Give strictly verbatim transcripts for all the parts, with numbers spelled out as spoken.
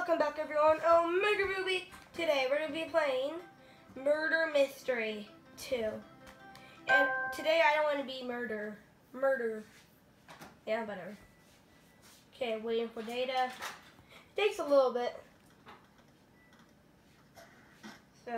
Welcome back everyone, Omega Ruby. Today we're going to be playing Murder Mystery two. And today I don't want to be murder. Murder. Yeah, whatever. Okay, waiting for data. It takes a little bit. So,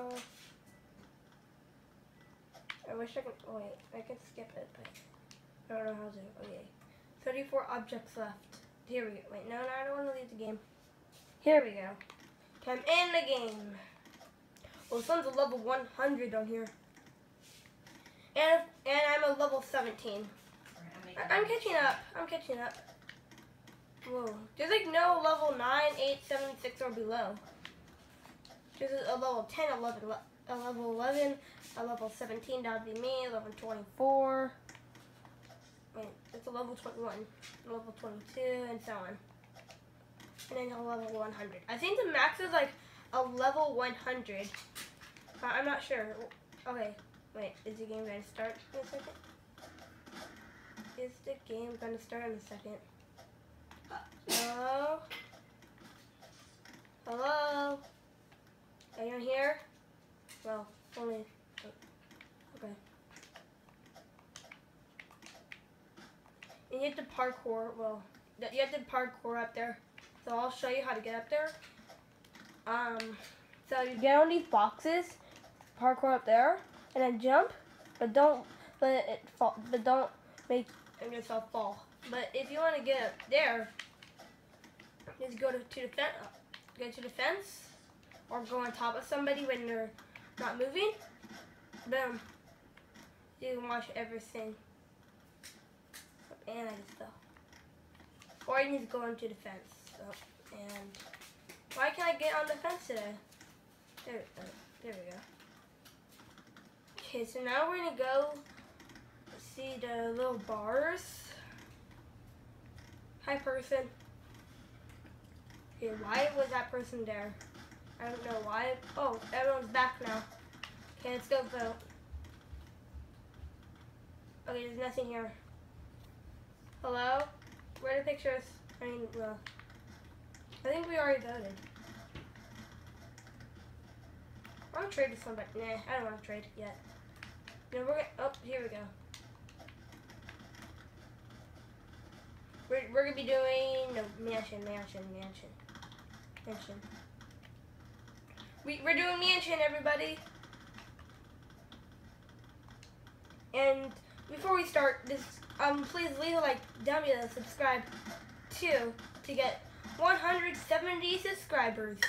I wish I could, oh wait, I can skip it, but I don't know how to, okay. thirty-four objects left. Here we go. Wait, no, no, I don't want to leave the game. Here we go. Okay, I'm in the game. Well, this one's a level one hundred on here. And and I'm a level seventeen. I, I'm catching up. I'm catching up. Whoa. There's like no level nine, eight, seven, six, or below. There's a level ten, eleven, a level eleven, a level seventeen, that would be me, level twenty-four. Wait, it's a level twenty-one, level twenty-two, and so on. And then a level one hundred. I think the max is like a level one hundred. But I'm not sure. Okay, wait, is the game going to start in a second? Is the game going to start in a second? Hello? Hello? Anyone here? Well, only, okay. And you have to parkour, well, you have to parkour up there. So I'll show you how to get up there. Um, so you get on these boxes, parkour up there, and then jump, but don't let it fall, but don't make yourself fall. But if you want to get up there, just go to, to the fence, go to the fence, or go on top of somebody when they're not moving. Boom. You can watch everything. And I just fell. Or you need to go into the fence. So, and why can't I get on the fence today? There, uh, there we go. Okay, so now we're gonna go see the little bars. Hi, person. Okay, why was that person there? I don't know why. Oh, everyone's back now. Okay, let's go vote. Okay, there's nothing here. Hello? Where are the pictures? I mean, well, I think we already voted. I want to trade with somebody. Nah, I don't want to trade yet. No, we're gonna, oh, here we go. We're, we're going to be doing, no, mansion, mansion, mansion, mansion. We, we're doing mansion, everybody. And before we start this, um, please leave a like down below, subscribe too, to get one hundred seventy subscribers.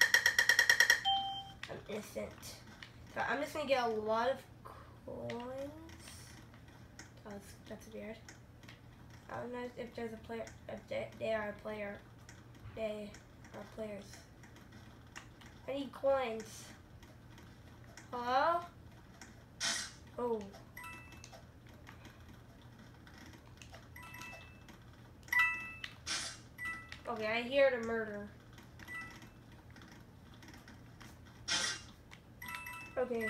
I'm innocent. So I'm just gonna get a lot of coins. Oh, that's, that's weird. I don't know if there's a player, if they, they are a player. They are players. I need coins. Hello? Oh. Okay, I hear the murder. Okay.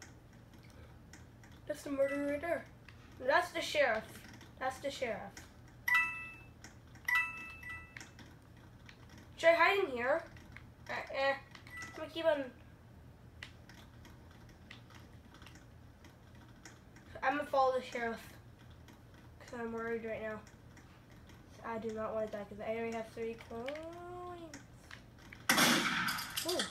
That's the murderer right there. That's the sheriff. That's the sheriff. Should I hide in here? Uh, eh. I'm gonna keep on. I'm gonna follow the sheriff. Because I'm worried right now. I do not want to die because I already have three coins. Ooh.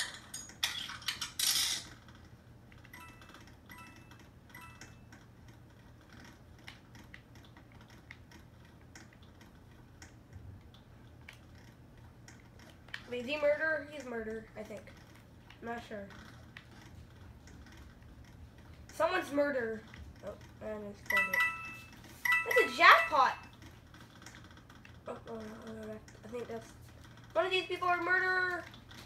Wait, is he murder? He's murder, I think. I'm not sure. Someone's murder. Oh, I just killed it. That's a jackpot! Oh, oh, no, no, no, I think that's one of these people are murderer.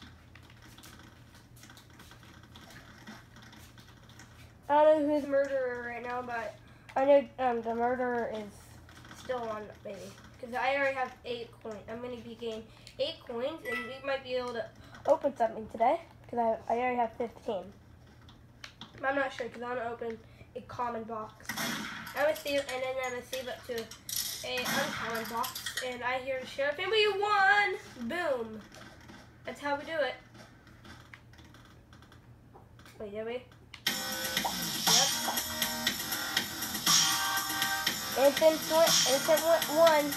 I don't know who's murderer right now, but I know um, the murderer is still on baby. Because I already have eight coins. I'm going to be getting eight coins, and we might be able to open something today. Because I, I already have fifteen. But I'm not sure, because I'm going to open a common box. I'm going to save, and then I'm going to save it to a uncommon box. And I hear the sheriff, and we won! Boom! That's how we do it. Wait, did we? Yep. Instant one. Instant one.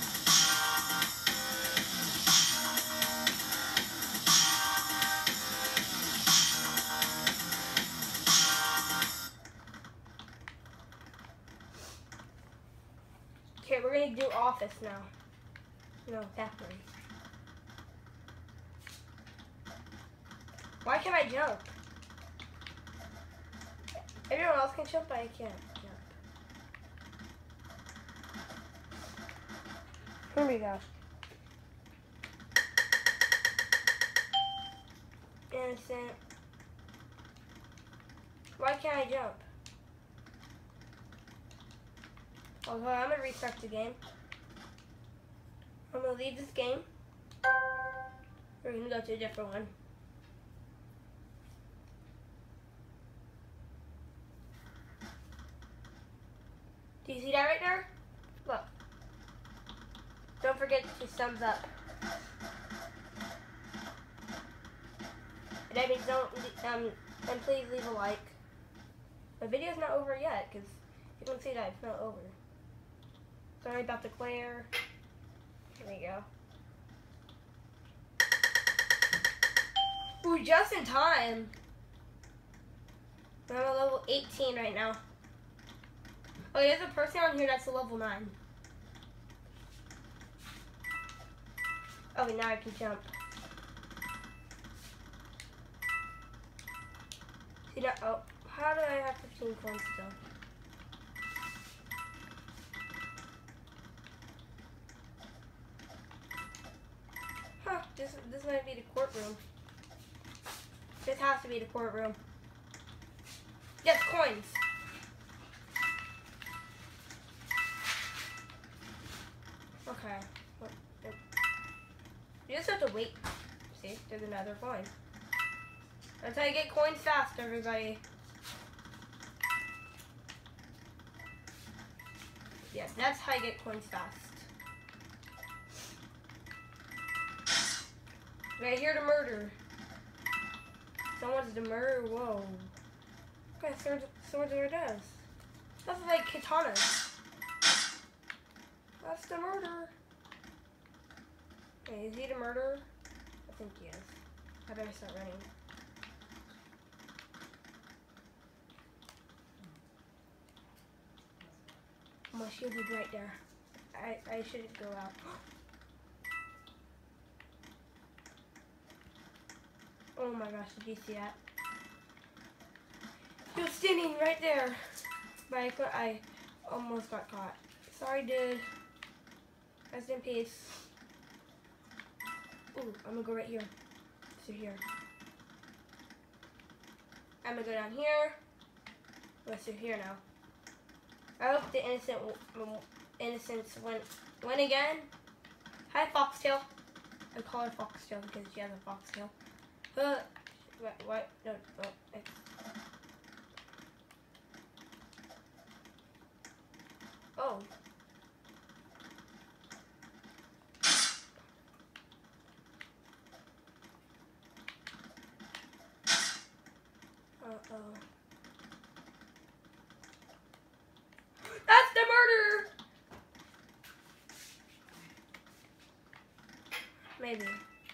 Okay, we're gonna do office now. No, factory. Why can't I jump? Everyone else can jump, but I can't jump. Here we go. Innocent. Why can't I jump? Okay, I'm gonna restart the game. I'm gonna leave this game. We're gonna go to a different one. Do you see that right there? Look. Don't forget to thumbs up. That means don't, um, and please leave a like. The video's not over yet, because you can see that it's not over. Sorry about the glare. Here we go. Ooh, just in time. I'm at level eighteen right now. Oh, there's a person on here that's a level nine. Oh, wait, now I can jump. See that? Oh, how do I have fifteen coins still? Huh, this, this might be the courtroom. This has to be the courtroom. Yes, coins. Okay. You just have to wait. See, there's another coin. That's how you get coins fast, everybody. Yes, that's how you get coins fast. Right here to murder. Someone's to murder. Whoa. Okay, swords, swords are does. That's like katanas. That's the murder. Wait, is he the murderer? I think he is. I better start running. My shield is right there. I, I should go out. Oh my gosh, did you see that? He was standing right there. But I, could, I almost got caught. Sorry, dude. Rest in peace. Ooh, I'm gonna go right here. So here. I'm gonna go down here. Let's do here now. I hope the innocent innocents win, win again. Hi, Foxtail. I call her Foxtail because she has a foxtail. Uh, what? What? No. Oh, I, oh. Uh oh. That's the murderer! Maybe.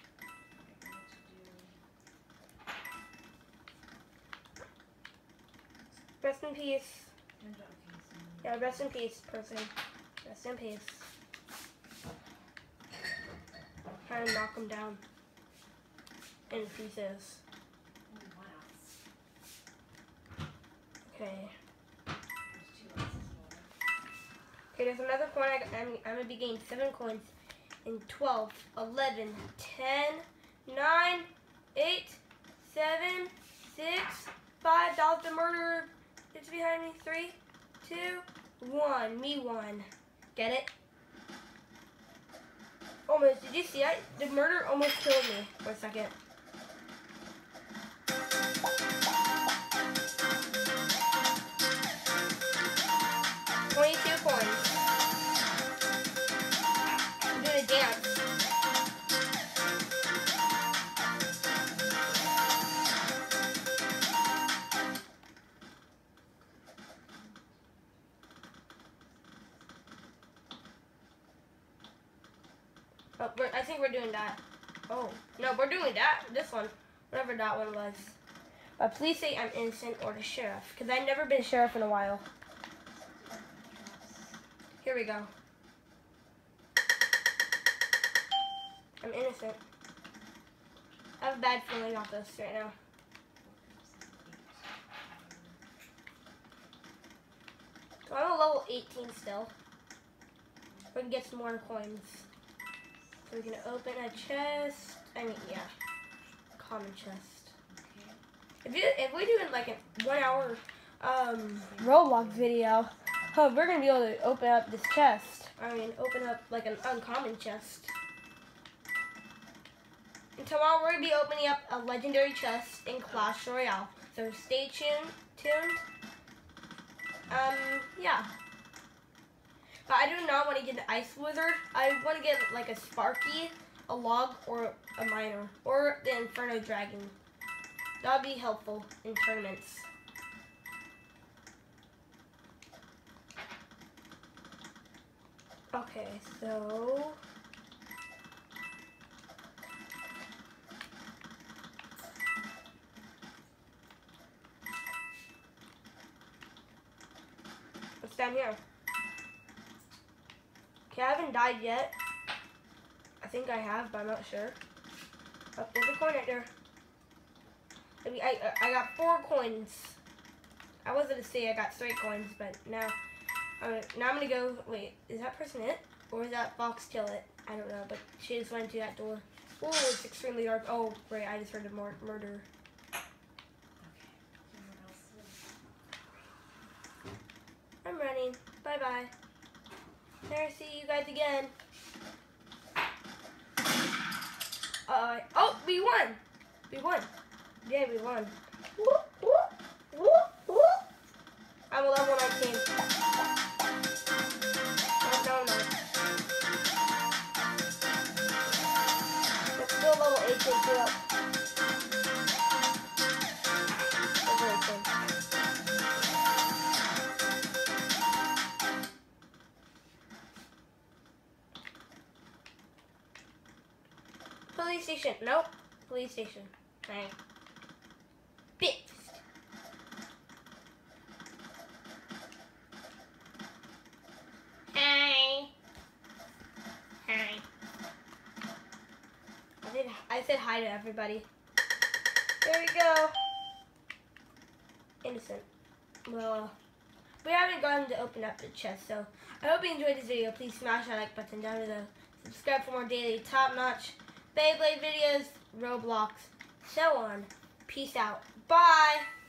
Rest in peace. Yeah, rest in peace, person. Rest in peace. Trying to knock him down in pieces. Okay. Okay, there's another coin. I, I'm, I'm going to be getting seven coins in twelve, eleven, ten, nine, eight, seven, six, five. That was the murderer. It's behind me. three, two, one. Me one. Get it? Almost. Did you see that? The murderer almost killed me for a second. twenty-two coins. I'm doing a dance. we're, I think we're doing that. Oh, no, we're doing that. This one. Whatever that one was. But please say I'm innocent or the sheriff. Because I've never been sheriff in a while. Here we go. I'm innocent. I have a bad feeling about this right now. So I'm a level eighteen still. We can get some more coins. So we can open a chest. I mean, yeah. Common chest. If you if we do like a one hour um Roblox video, oh, we're gonna be able to open up this chest. I mean, open up like an uncommon chest. And tomorrow we're gonna be opening up a legendary chest in Clash Royale. So stay tuned. Tuned. Um, yeah. But I do not want to get the Ice Wizard. I want to get like a Sparky, a Log, or a Miner, or the Inferno Dragon. That would be helpful in tournaments. Okay, so... what's down here? Okay, I haven't died yet. I think I have, but I'm not sure. Oh, there's a coin right there. I, mean, I, I got four coins. I was gonna say I got three coins, but now, uh, now I'm gonna go. Wait, is that person it, or is that Fox kill it? I don't know, but she just went into that door. Oh, it's extremely dark. Oh, great! I just heard a mur murder. I'm running. Bye bye. There, see you guys again. Uh, oh, we won. We won. Yeah, we won. Whoop, whoop, whoop, whoop. I'm a level nineteen. Oh, no, no. Let's go level eighteen too up. Level eighteen. Police station. Nope. Police station. Dang. Fixed. Hi. Hi. I said, I said hi to everybody. There we go. Innocent. Well, we haven't gotten to open up the chest, so I hope you enjoyed this video. Please smash that like button down below. Subscribe for more daily top-notch Beyblade videos, Roblox, so on. Peace out. Bye.